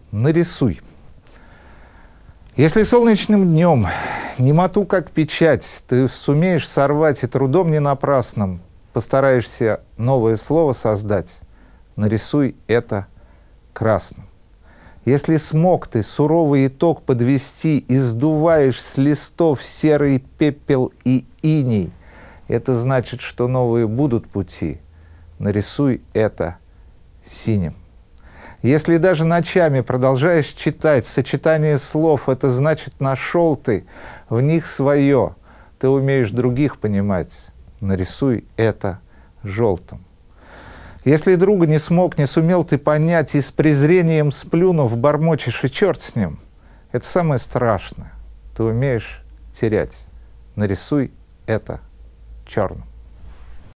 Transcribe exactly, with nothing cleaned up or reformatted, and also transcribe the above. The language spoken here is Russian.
Нарисуй. Если солнечным днем немоту как печать ты сумеешь сорвать и трудом не напрасным постараешься новое слово создать, нарисуй это красным. Если смог ты суровый итог подвести и сдуваешь с листов серый пепел и иней, это значит, что новые будут пути, нарисуй это синим. Если даже ночами продолжаешь читать сочетание слов, это значит, нашел ты в них свое, ты умеешь других понимать, нарисуй это желтым. Если друга не смог, не сумел ты понять, и с презрением сплюнув, бормочешь, и черт с ним, это самое страшное, ты умеешь терять, нарисуй это черным.